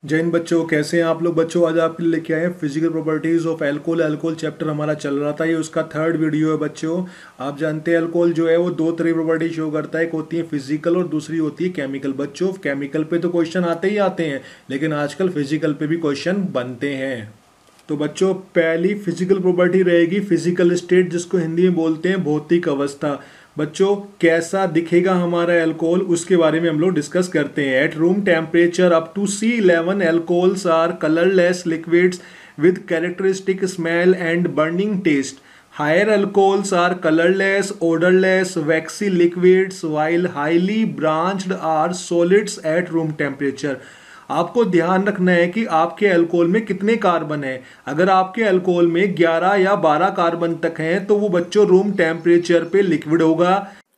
जय हिंद बच्चों, कैसे हैं आप लोग। बच्चों आज आपके लिए लेके आए हैं physical properties of alcohol. Alcohol chapter हमारा चल रहा था, ये उसका थर्ड वीडियो है बच्चों। आप जानते हैं अल्कोहल जो है वो दो तरह की प्रॉपर्टी शो करता है, एक होती है फिजिकल और दूसरी होती है केमिकल। बच्चों केमिकल पे तो क्वेश्चन आते ही आते हैं, लेकिन आजकल फिजिकल पे भी क्वेश्चन बनते हैं। तो बच्चों पहली फिजिकल प्रॉपर्टी रहेगी फिजिकल स्टेट, जिसको हिंदी में बोलते हैं भौतिक अवस्था। बच्चों कैसा दिखेगा हमारा अल्कोहल, उसके बारे में हम लोग डिस्कस करते हैं। At room temperature up to C11 alcohols are colourless liquids with characteristic smell and burning taste. Higher alcohols are colourless, odorless, waxy liquids, while highly branched are solids at room temperature। आपको ध्यान रखना है कि आपके alcohol में कितने carbon है। अगर आपके अल्कोहल में 11 या 12 कार्बन तक हैं तो वो बच्चों रूम टेम्परेचर पे लिक्विड होगा।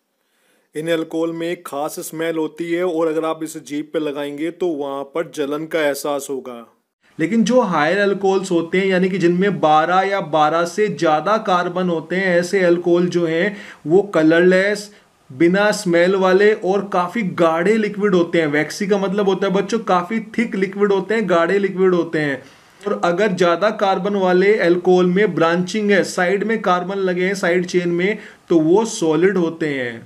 इन अल्कोहल में एक खास स्मेल होती है और अगर आप इसे जीभ पे लगाएंगे तो वहां पर जलन का एहसास होगा। लेकिन जो हायर अल्कोहल्स होते हैं, यानी कि जिनमें 12 या 12 से ज्यादा कार्बन होते हैं, ऐसे अल्कोहल जो हैं वो कलरलेस, बिना स्मेल वाले और काफी गाढ़े लिक्विड होते हैं। वैक्सी का मतलब होता है बच्चों काफी थिक लिक्विड होते हैं, गाढ़े लिक्विड होते हैं। और अगर ज्यादा कार्बन वाले अल्कोहल में ब्रांचिंग है, साइड में कार्बन लगे हैं साइड चेन में, तो वो सॉलिड होते हैं।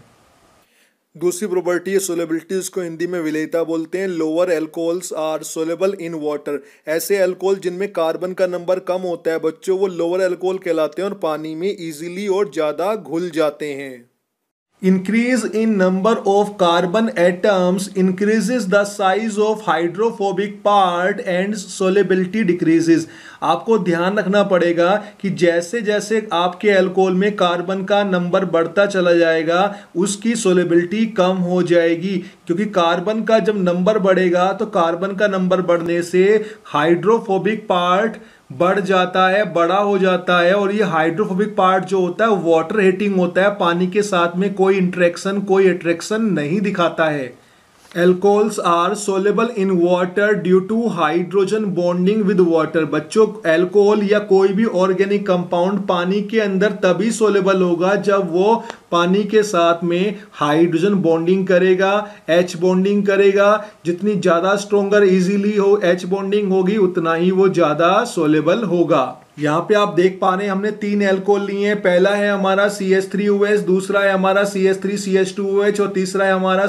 दूसरी प्रॉपर्टी है सोलेबिलिटी, उसको हिंदी में विलेयता बोलते हैं। Lower alcohols are soluble in water. ऐसे अल्कोहल जिनमें कार्बन का नंबर कम होता है बच्चों, वो लोअर अल्कोहल कहलाते हैं और पानी में इजीली और ज्यादा घुल जाते हैं। Increase in number of carbon atoms increases the size of hydrophobic part and solubility decreases। आपको ध्यान रखना पड़ेगा कि जैसे जैसे आपके अल्कोहल में कार्बन का नंबर बढ़ता चला जाएगा उसकी सोलेबिलिटी कम हो जाएगी, क्योंकि कार्बन का जब नंबर बढ़ेगा तो कार्बन का नंबर बढ़ने से हाइड्रोफोबिक पार्ट बढ़ जाता है, बड़ा हो जाता है। और ये हाइड्रोफोबिक पार्ट जो होता है वाटर हीटिंग होता है, पानी के साथ में कोई इंटरेक्शन कोई अट्रैक्शन नहीं दिखाता है। Alcohols are soluble in water due to hydrogen bonding with water. बच्चों अल्कोहल या कोई भी ऑर्गेनिक कंपाउंड पानी के अंदर तभी सोलेबल होगा जब वो पानी के साथ में हाइड्रोजन बॉन्डिंग करेगा, एच बॉन्डिंग करेगा। जितनी ज्यादा स्ट्रोंगर इजीली हो एच बॉन्डिंग होगी, उतना ही वो ज्यादा सोलेबल होगा। यहाँ पे आप देख पा रहे हैं हमने तीन अल्कोहल लिए हैं। पहला है हमारा CH3OH, दूसरा है हमारा CH3CH2OH और तीसरा है हमारा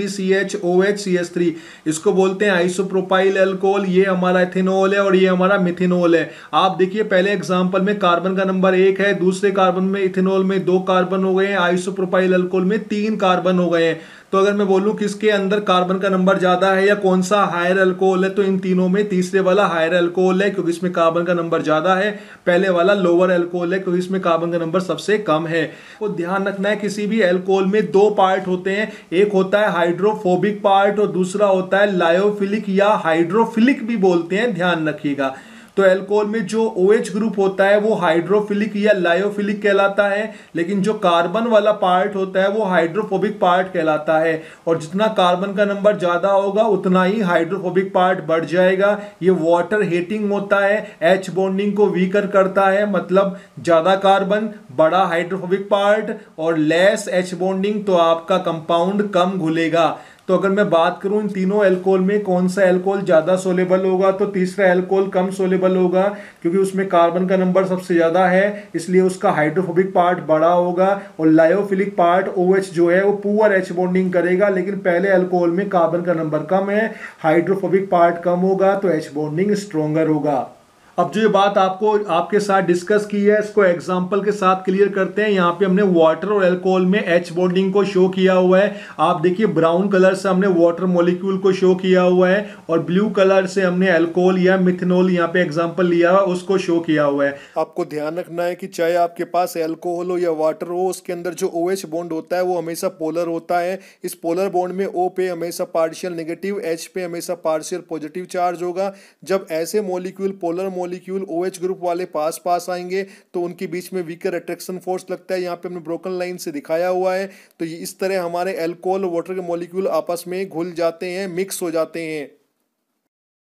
CH3CHOHCH3। इसको बोलते हैं आइसोप्रोपाइल अल्कोहल। ये हमारा इथेनॉल है और ये हमारा मिथेनॉल है। आप देखिए पहले एग्जांपल में कार्बन का नंबर 1 है, दूसरे कार्बन में इथेनॉल में 2 कार्बन हो गए हैं, आइसोप्रोपाइल अल्कोहल में 3 कार्बन हो गए हैं। तो अगर मैं बोलूं किसके अंदर कार्बन का नंबर ज्यादा है या कौन सा हायर अल्कोहल है, तो इन तीनों में तीसरे वाला हायर अल्कोहल है, क्योंकि इसमें कार्बन का नंबर ज्यादा है। पहले वाला लोअर अल्कोहल है, क्योंकि इसमें कार्बन का नंबर सबसे कम है। तो ध्यान रखना है किसी भी अल्कोहल में दो पार्ट होते हैं, एक होता है हाइड्रोफोबिक पार्ट और दूसरा होता है लायोफिलिक या हाइड्रोफिलिक भी बोलते हैं, ध्यान रखिएगा। तो अल्कोहल में जो OH ग्रुप होता है वो हाइड्रोफिलिक या लायोफिलिक कहलाता है, लेकिन जो कार्बन वाला पार्ट होता है वो हाइड्रोफोबिक पार्ट कहलाता है। और जितना कार्बन का नंबर ज्यादा होगा उतना ही हाइड्रोफोबिक पार्ट बढ़ जाएगा। ये वाटर हीटिंग होता है, H बॉन्डिंग को वीकर करता है, मतलब ज्यादा कार्बन बड़ा हाइड्रोफोबिक पार्ट और लेस H बॉन्डिंग, तो आपका कंपाउंड कम घुलेगा। तो अगर मैं बात करूं इन तीनों अल्कोहल में कौन सा अल्कोहल ज्यादा सोलेबल होगा, तो तीसरा अल्कोहल कम सोलेबल होगा, क्योंकि उसमें कार्बन का नंबर सबसे ज्यादा है, इसलिए उसका हाइड्रोफोबिक पार्ट बड़ा होगा। और लायोफिलिक पार्ट OH जो है वो पुअर H बॉन्डिंग करेगा, लेकिन पहले अल्कोहल में कार्बन का नंबर कम है, हाइड्रोफोबिक पार्ट कम होगा, तो H बॉन्डिंग स्ट्रोंगर होगा। अब जो ये बात आपको आपके साथ डिस्कस की है इसको एग्जांपल के साथ क्लियर करते हैं। यहाँ पे हमने वाटर और अल्कोहल में H बॉन्डिंग को शो किया हुआ है। आप देखिए ब्राउन कलर से हमने वाटर मॉलिक्यूल को शो किया हुआ है और ब्लू कलर से हमने अल्कोहल या मिथेनॉल यहाँ पे एग्जांपल लिया हुआ उसको शो किया हुआ है। आपको ध्यान रखना है कि चाहे आपके पास अल्कोहल हो या वाटर हो, उसके अंदर जो OH बॉन्ड होता है वो हमेशा पोलर होता है। इस पोलर बॉन्ड में O पे हमेशा पार्शियल नेगेटिव, H पे हमेशा पार्शियल पॉजिटिव चार्ज होगा। जब ऐसे molecule polar molecule OH group वाले पास पास आएंगे तो उनके बीच में वीकर अट्रैक्शन फोर्स लगता है। यहाँ पे हमने ब्रोकन लाइन से दिखाया हुआ है। तो ये इस तरह हमारे अल्कोहल और वाटर के मॉलिक्यूल आपस में घुल जाते हैं, मिक्स हो जाते हैं।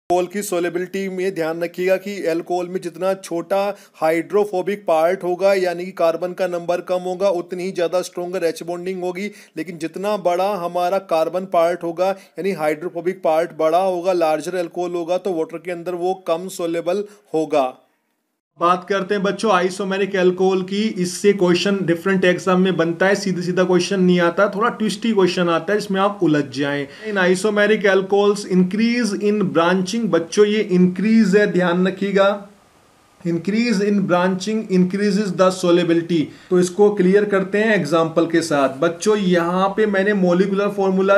अल्कोहल की सोलेबिलिटी में ध्यान रखिएगा कि अल्कोहल में जितना छोटा हाइड्रोफोबिक पार्ट होगा यानी कि कार्बन का नंबर कम होगा उतनी ही ज़्यादा स्ट्रोंगर एच बॉन्डिंग होगी, लेकिन जितना बड़ा हमारा कार्बन पार्ट होगा यानी हाइड्रोफोबिक पार्ट बड़ा होगा, लार्जर अल्कोहल होगा, तो वाटर के अंदर वो कम सोलेबल होगा। बात करते हैं बच्चों आइसोमेरिक अल्कोहल की। इससे क्वेश्चन डिफरेंट एग्जाम में बनता है, सीधा सीधा क्वेश्चन नहीं आता, थोड़ा ट्विस्टी क्वेश्चन आता है जिसमें आप उलझ जाएं। In isomeric alcohols increase in branching, बच्चों ये इंक्रीज है, ध्यान रखिएगा, increase in branching increases the solubility. तो इसको क्लियर करते हैं एग्जांपल के साथ। बच्चों यहाँ पे मैंने मोलिकुलर फॉर्मूला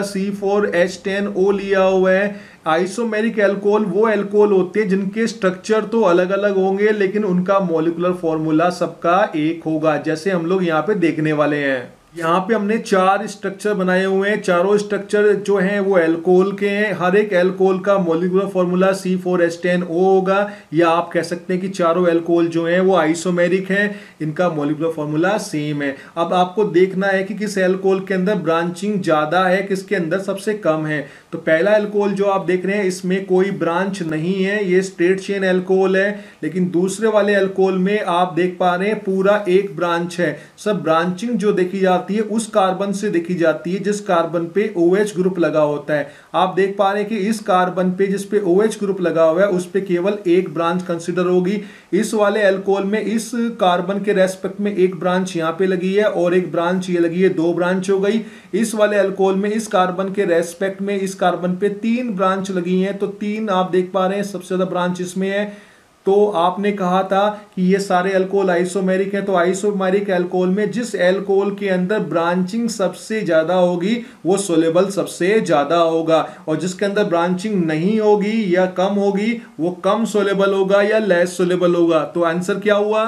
C4H10O लिया हुआ है। आइसोमेरिक अल्कोहल वो अल्कोहल होते हैं जिनके स्ट्रक्चर तो अलग अलग होंगे लेकिन उनका मोलिकुलर फॉर्मूला सबका एक होगा, जैसे हम लोग यहाँ पे देखने वाले हैं। यहाँ पे हमने 4 स्ट्रक्चर बनाए हुए हैं, चारों स्ट्रक्चर जो हैं वो अल्कोहल के हैं। हर एक अल्कोहल का मॉलिक्यूलर फार्मूला C4H10O होगा, या आप कह सकते हैं कि चारों अल्कोहल जो हैं वो आइसोमेरिक हैं, इनका मॉलिक्यूलर फार्मूला सेम है। अब आपको देखना है कि किस अल्कोहल के अंदर ब्रांचिंग ज्यादा है, किसके अंदर सबसे कम है। तो पहला अल्कोहल जो आप देख रहे हैं इसमें कोई ब्रांच नहीं है, ये स्ट्रेट चेन अल्कोहल है। लेकिन दूसरे वाले अल्कोहल में आप देख पा रहे हैं पूरा एक ब्रांच है। सब ब्रांचिंग जो देखी जाती है उस कार्बन से देखी जाती है जिस कार्बन पे OH ग्रुप लगा होता है। आप देख पा रहे हैं कि इस कार्बन पे जिस पे OH ग्रुप लगा हुआ है उस पे केवल एक ब्रांच कंसिडर होगी। इस वाले अल्कोहल में इस कार्बन के रेस्पेक्ट में एक ब्रांच यहाँ पे लगी है और एक ब्रांच ये लगी है, 2 ब्रांच हो गई। इस वाले अल्कोहल में इस कार्बन के रेस्पेक्ट में इस कार्बन पे 3 ब्रांच लगी हैं, तो 3 आप देख पा रहे हैं, सबसे ज्यादा ब्रांच इसमें है। तो आपने कहा था कि ये सारे अल्कोहल आइसोमेरिक हैं, तो आइसोमेरिक अल्कोहल में जिस अल्कोहल के अंदर ब्रांचिंग सबसे ज्यादा होगी वो सोलेबल सबसे ज्यादा होगा, और जिसके अंदर ब्रांचिंग नहीं होगी या कम होगी वो कम सोलेबल होगा या लेस सोलेबल होगा। तो आंसर क्या हुआ?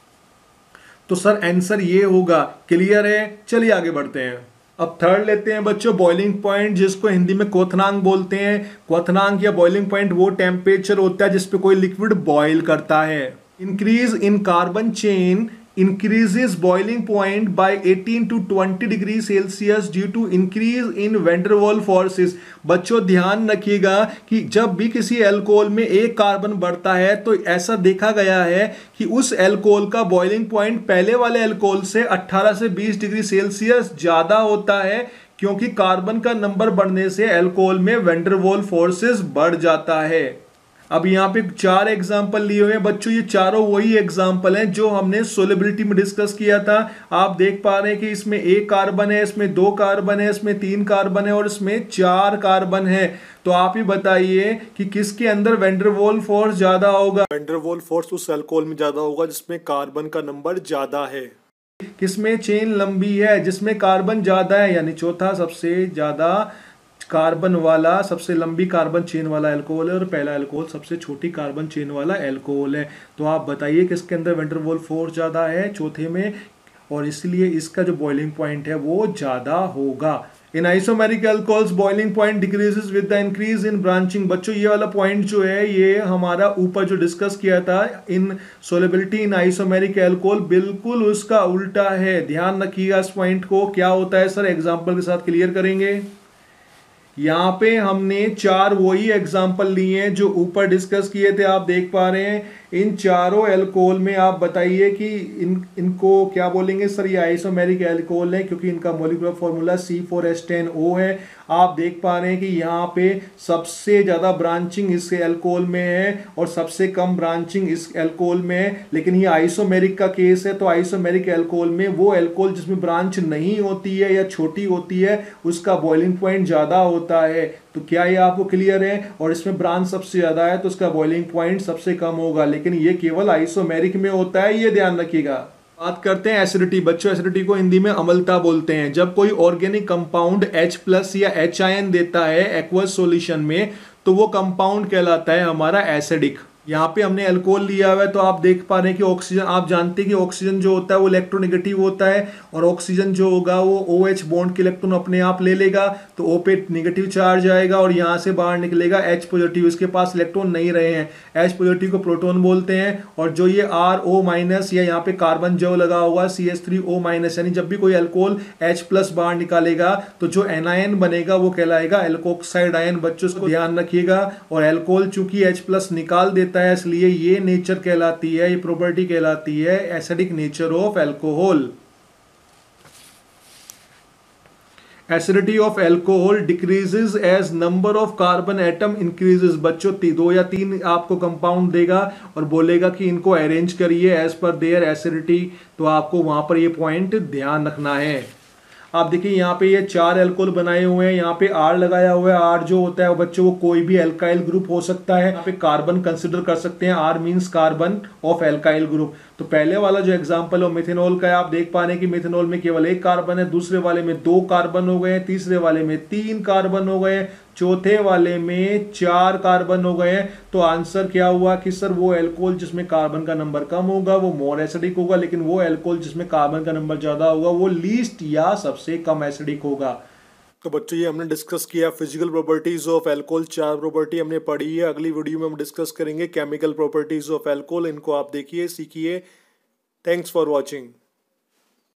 तो सर आंसर ये होगा। क्लियर है? चलिए आगे बढ़ते हैं। अब थर्ड लेते हैं बच्चों, बॉइलिंग पॉइंट, जिसको हिंदी में क्वथनांक बोलते हैं। क्वथनांक या बॉइलिंग पॉइंट वो टेम्परेचर होता है जिसपे कोई लिक्विड बॉइल करता है। Increase in carbon chain increases boiling point by 18 to 20 degree Celsius due to increase in van der Waals forces. बच्चों ध्यान रखिएगा कि जब भी किसी अल्कोहल में एक कार्बन बढ़ता है तो ऐसा देखा गया है कि उस अल्कोहल का बॉइलिंग पॉइंट पहले वाले अल्कोहल से 18 से 20 डिग्री सेल्सियस ज्यादा होता है, क्योंकि कार्बन का नंबर बढ़ने से अल्कोहल में वैन डर वाल्स फोर्सेस बढ़ जाता है। अब यहाँ पे 4 एग्जाम्पल लिए हुए हैं बच्चों, ये चारों वही एग्जाम्पल हैं जो हमने सोलेबिलिटी में डिस्कस किया था। आप देख पा रहे हैं कि इसमें 1 कार्बन है, इसमें 2 कार्बन है, इसमें 3 कार्बन है और इसमें 4 कार्बन है। तो आप ही बताइए कि किसके अंदर वैन डर वाल्स फोर्स ज्यादा होगा? वैन डर वाल्स फोर्स उस अल्कोहल में ज्यादा होगा जिसमें कार्बन का नंबर ज्यादा है। किसमें चेन लंबी है? जिसमें कार्बन ज्यादा है, यानी चौथा सबसे ज्यादा कार्बन वाला, सबसे लंबी कार्बन चेन वाला अल्कोहल है, और पहला अल्कोहल सबसे छोटी कार्बन चेन वाला अल्कोहल है। तो आप बताइए किसके अंदर वैन डर वाल्स फोर्स ज्यादा है? चौथे में, और इसलिए इसका जो बॉइलिंग पॉइंट है वो ज्यादा होगा। In isomeric alcohols boiling point decreases with the increase in branching. बच्चों ये वाला पॉइंट जो है ये हमारा ऊपर जो डिस्कस किया था in solubility in isomeric alcohol, बिल्कुल उसका उल्टा है। ध्यान रखिएगा इस पॉइंट को। क्या होता है सर? एग्जाम्पल के साथ क्लियर करेंगे। यहाँ पे हमने 4 वही एग्जाम्पल लिए हैं जो ऊपर डिस्कस किए थे, आप देख पा रहे हैं। इन चारों अल्कोहल में आप बताइए कि इनको क्या बोलेंगे सर? ये आइसोमेरिक अल्कोहल है क्योंकि इनका मॉलिक्यूलर फार्मूला C4H10O है। आप देख पा रहे हैं कि यहाँ पे सबसे ज्यादा ब्रांचिंग इस अल्कोहल में है और सबसे कम ब्रांचिंग इस अल्कोहल में है। लेकिन ये आइसोमेरिक का केस है, तो आइसोमेरिक अल्कोहल में वो अल्कोहल जिसमें ब्रांच नहीं होती है या छोटी होती है उसका बॉइलिंग पॉइंट ज्यादा होता है। तो क्या ये आपको क्लियर है? और इसमें ब्रांच सबसे ज्यादा है तो उसका बॉइलिंग पॉइंट सबसे कम होगा, लेकिन ये केवल आइसोमेरिक में होता है, ये ध्यान रखिएगा। बात करते हैं एसिडिटी। बच्चों एसिडिटी को हिंदी में अम्लता बोलते हैं। जब कोई ऑर्गेनिक कंपाउंड H+ या H आयन देता है एक्वस सॉल्यूशन में तो वो कंपाउंड कहलाता है हमारा एसिडिक। यहाँ पे हमने अल्कोहल लिया हुआ है, तो आप देख पा रहे हैं कि ऑक्सीजन, आप जानते हैं कि ऑक्सीजन जो होता है वो इलेक्ट्रोनेगेटिव होता है, और ऑक्सीजन जो होगा वो OH बॉन्ड के इलेक्ट्रॉन अपने आप ले लेगा, तो O पे नेगेटिव चार्ज आएगा और यहाँ से बाहर निकलेगा H पॉजिटिव। इसके पास इलेक्ट्रॉन नहीं रहे हैं, H पॉजिटिव को प्रोटॉन बोलते हैं। और जो ये RO माइनस या यहाँ पे कार्बन जो लगा हुआ CH3O माइनस, यानी जब भी कोई अल्कोहल H प्लस बाहर निकालेगा तो जो एनायन बनेगा वो कहलाएगा एल्कोक्साइड आयन। बच्चों इसको ध्यान रखिएगा। और अल्कोहल चूंकि H प्लस निकाल देता है, इसलिए ये नेचर कहलाती है, ये प्रॉपर्टी कहलाती है acidic nature of alcohol. Acidity of alcohol decreases as number of carbon atom increases. बच्चों 2 या 3 आपको कंपाउंड देगा और बोलेगा कि इनको अरेंज करिए एज पर देयर एसिडिटी, तो आपको वहां पर ये पॉइंट ध्यान रखना है। आप देखिए यहाँ पे ये 4 अल्कोहल बनाए हुए हैं, यहाँ पे R लगाया हुआ है। R जो होता है वो बच्चों को कोई भी एल्काइल ग्रुप हो सकता है। यहाँ पे कार्बन कंसिडर कर सकते हैं, R means carbon of alkyl group. तो पहले वाला जो एग्जांपल है मिथेनॉल का है, आप देख पा रहे हैं कि मिथेनॉल में केवल 1 कार्बन है, दूसरे वाले में 2 कार्बन हो गए हैं, तीसरे वाले में 3 कार्बन हो गए हैं, चौथे वाले में 4 कार्बन हो गए हैं। तो आंसर क्या हुआ कि सर वो अल्कोहल जिसमें कार्बन का नंबर कम होगा वो मोर एसिडिक होगा, लेकिन वो अल्कोहल जिसमें कार्बन का नंबर ज्यादा होगा वो लीस्ट या सबसे कम एसिडिक होगा। तो बच्चों ये हमने डिस्कस किया physical properties of alcohol, 4 property हमने पढ़ी है। अगली वीडियो में हम डिस्कस करेंगे केमिकल प्रॉपर्टीज ऑफ अल्कोहल। इनको आप देखिए, सीखिए। Thanks for watching.